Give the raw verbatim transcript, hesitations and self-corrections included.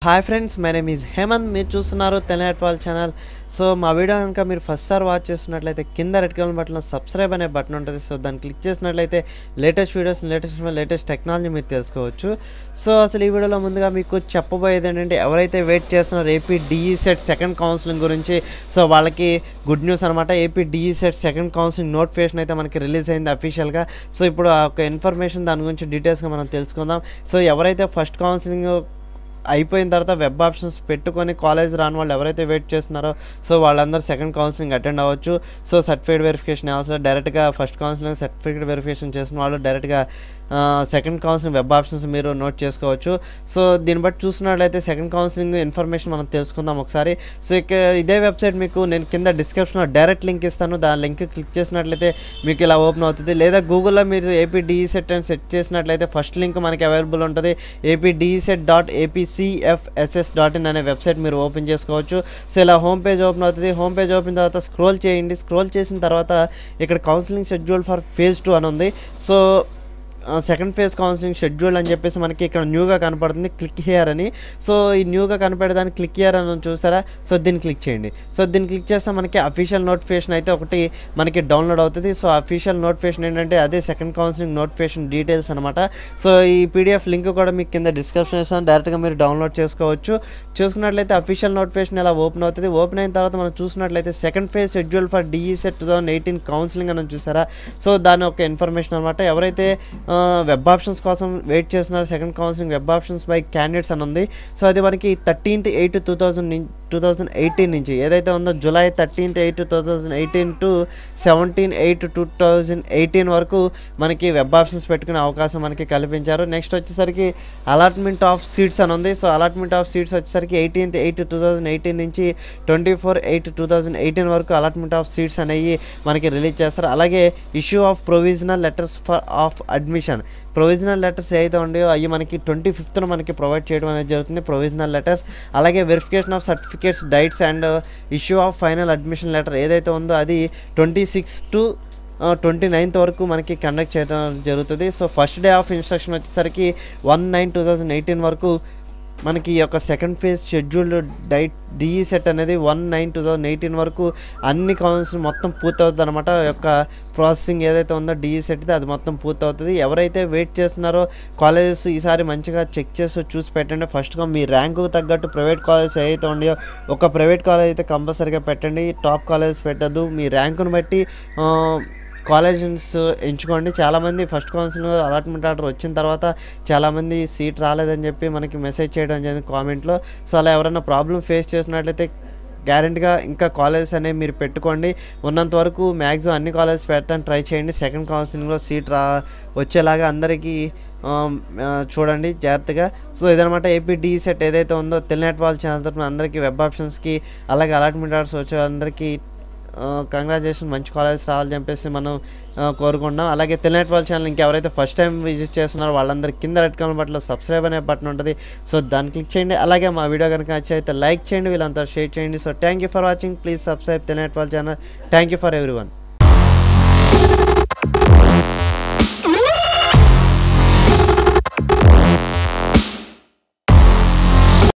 Hi friends, my name is Hemanth. మీరు చూస్తున్నారు Telangana channel. So మా వీడియో కనుక మీరు ఫస్ట్ సార్ వాచ్ చేస్తున్నట్లయితే కింద రెడ్ కలర్ బటన్లో సబ్స్క్రైబ్ అనే బటన్ ఉంటుంది. సో దాన్ని క్లిక్ చేసినట్లయితే latest videos latest latest technology మీరు తెలుసుకోవచ్చు. సో అసలు ఈ వీడియోలో ముందుగా మీకు చెప్పబోయేది ఏంటంటే, ఎవరైతే వెయిట్ చేస్తున్నారో AP DE CET second counselling గురించి, సో వాళ్ళకి గుడ్ న్యూస్ అనమాట. AP DE CET second counselling notification అయితే మనకి రిలీజ్ అయింది అఫీషియల్గా. సో ఇప్పుడు ఆ ఒక ఇన్ఫర్మేషన్ దాని గురించి డీటెయిల్స్గా మనం తెలుసుకుందాం. సో ఎవరైతే ఫస్ట్ కౌన్సిలింగ్ అయిపోయిన తర్వాత వెబ్ ఆప్షన్స్ పెట్టుకొని కాలేజ్ రాని వాళ్ళు ఎవరైతే వెయిట్ చేస్తున్నారో, సో వాళ్ళందరూ సెకండ్ కౌన్సిలింగ్ అటెండ్ అవ్వచ్చు. సో సర్టిఫికేట్ వెరిఫికేషన్ అవసరం, డైరెక్ట్గా ఫస్ట్ కౌన్సిలింగ్ సర్టిఫికేట్ వెరిఫికేషన్ చేసిన వాళ్ళు డైరెక్ట్గా సెకండ్ కౌన్సిలింగ్ వెబ్ ఆప్షన్స్ మీరు నోట్ చేసుకోవచ్చు. సో దీన్ని బట్టి చూసినట్లయితే సెకండ్ కౌన్సిలింగ్ ఇన్ఫర్మేషన్ మనం తెలుసుకుందాం ఒకసారి. సో ఇక ఇదే వెబ్సైట్ మీకు నేను కింద డిస్క్రిప్షన్లో డైరెక్ట్ లింక్ ఇస్తాను. దాని లింక్ క్లిక్ చేసినట్లయితే మీకు ఇలా ఓపెన్ అవుతుంది. లేదా గూగుల్లో మీరు ఏపీ డిఈ సెట్ అని సెట్ చేసినట్లయితే ఫస్ట్ లింక్ మనకి అవైలబుల్ ఉంటుంది. AP DE CET dot APCFSS dot in అనే వెబ్సైట్ మీరు ఓపెన్ చేసుకోవచ్చు. సో ఇలా హోమ్ పేజ్ ఓపెన్ అవుతుంది. హోమ్ పేజ్ ఓపెన్ తర్వాత స్క్రోల్ చేయండి. స్క్రోల్ చేసిన తర్వాత ఇక్కడ counselling schedule for phase two అని ఉంది. So second phase counselling schedule అని చెప్పేసి మనకి ఇక్కడ న్యూగా కనపడుతుంది, క్లిక్ హియర్ అని. సో ఈ న్యూగా కనపడేదాన్ని క్లిక్ హియర్ అని చూస్తారా, సో దీన్ని క్లిక్ చేయండి. సో దీన్ని క్లిక్ చేస్తే మనకి అఫీషియల్ నోటిఫికేషన్ అయితే ఒకటి మనకి డౌన్లోడ్ అవుతుంది. సో అఫీషియల్ నోటిఫికేషన్ ఏంటంటే అదే సెకండ్ కౌన్సిలింగ్ నోటిఫికేషన్ డీటెయిల్స్ అనమాట. సో ఈ పీడిఎఫ్ లింక్ కూడా మీకు కింద డిస్క్రిప్షన్ ఇస్తాను, డైరెక్ట్గా మీరు డౌన్లోడ్ చేసుకోవచ్చు. చూసుకున్నట్లయితే అఫీషియల్ నోటిఫికేషన్ ఇలా ఓపెన్ అవుతుంది. ఓపెన్ అయిన తర్వాత మనం చూసినట్లయితే second phase schedule for DE CET two thousand eighteen counselling అని చూసారా. సో దాని ఒక ఇన్ఫర్మేషన్ అనమాట. ఎవరైతే వెబ్ ఆప్షన్స్ కోసం వెయిట్ చేస్తున్నారు, second counselling web options by candidates అని ఉంది. సో అది మనకి thirteenth eight two thousand two thousand eighteen నుంచి ఏదైతే ఉందో July thirteenth eight two thousand eighteen to seventeen eight two thousand eighteen వరకు మనకి వెబ్ ఆప్షన్స్ పెట్టుకునే అవకాశం మనకి కల్పించారు. నెక్స్ట్ వచ్చేసరికి అలాట్మెంట్ ఆఫ్ సీట్స్ అని ఉంది. సో అలాట్మెంట్ ఆఫ్ సీట్స్ వచ్చేసరికి eighteenth eight two thousand eighteen నుంచి twenty four eight two thousand eighteen వరకు అలాట్మెంట్ ఆఫ్ సీట్స్ అనేవి మనకి రిలీజ్ చేస్తారు. అలాగే issue of provisional letters for of admission, provisional letters ఏదైతే ఉన్నాయో అవి మనకి ట్వంటీ ఫిఫ్త్న మనకి ప్రొవైడ్ చేయడం అనేది జరుగుతుంది, ప్రొవిజనల్ లెటర్స్. అలాగే verification of certificates, dates and issue of final admission letter ఏదైతే ఉందో అది twenty six to twenty ninth వరకు మనకి కండక్ట్ చేయడం జరుగుతుంది. So first day of instruction వచ్చేసరికి one nine two thousand eighteen వరకు మనకి ఈ యొక్క second phase scheduled date DE CET అనేది one nine two thousand eighteen వరకు అన్ని కౌన్సిల్ మొత్తం పూర్తవుతుంది అనమాట. యొక్క ప్రాసెసింగ్ ఏదైతే ఉందో డిఈ సెట్ అది మొత్తం పూర్తవుతుంది. ఎవరైతే వెయిట్ చేస్తున్నారో కాలేజెస్ ఈసారి మంచిగా చెక్ చేసి చూసి పెట్టండి. ఫస్ట్గా మీ ర్యాంకు తగ్గట్టు ప్రైవేట్ కాలేజెస్ ఏవైతే ఉన్నాయో ఒక ప్రైవేట్ కాలేజ్ అయితే కంపల్సరీగా పెట్టండి, టాప్ కాలేజెస్ పెట్టద్దు. మీ ర్యాంకును బట్టి కాలేజెస్ ఎంచుకోండి. చాలామంది ఫస్ట్ కౌన్సిలింగ్ అలాట్మెంట్ ఆర్డర్ వచ్చిన తర్వాత చాలామంది సీట్ రాలేదని చెప్పి మనకి మెసేజ్ చేయడం జరిగింది కామెంట్లో. సో అలా ఎవరైనా ప్రాబ్లం ఫేస్ చేసినట్లయితే గ్యారెంటీగా ఇంకా కాలేజెస్ అనేవి మీరు పెట్టుకోండి. ఉన్నంత వరకు మ్యాక్సిమం అన్ని కాలేజెస్ పెట్టడానికి ట్రై చేయండి. సెకండ్ కౌన్సిలింగ్లో సీట్ రా వచ్చేలాగా అందరికీ చూడండి జాగ్రత్తగా. సో ఇదనమాట ఏపీ డిఈ సెట్ ఏదైతే ఉందో తెలంగాణ వాళ్ళ ఛానల్ తరఫున అందరికీ వెబ్ ఆప్షన్స్కి అలాగే అలాట్మెంట్ ఆర్డర్స్ వచ్చే అందరికీ కంగ్రాచులేషన్, మంచి కాలేజెస్ రావాలని చెప్పేసి మనం కోరుకుంటున్నాం. అలాగే తెలంగాణ వాళ్ళ ఛానల్ ఇంకెవరైతే ఫస్ట్ టైం విజిట్ చేస్తున్నారో వాళ్ళందరికీ కింద రెడ్ కలర్ బటన్లో సబ్స్క్రైబ్ అనే బటన్ ఉంటుంది. సో దాన్ని క్లిక్ చేయండి. అలాగే మా వీడియో కనుక నచ్చితే లైక్ చేయండి, వీళ్ళంతా షేర్ చేయండి. So thank you for watching. Please subscribe Telangana వాళ్ళ channel. Thank you for every one.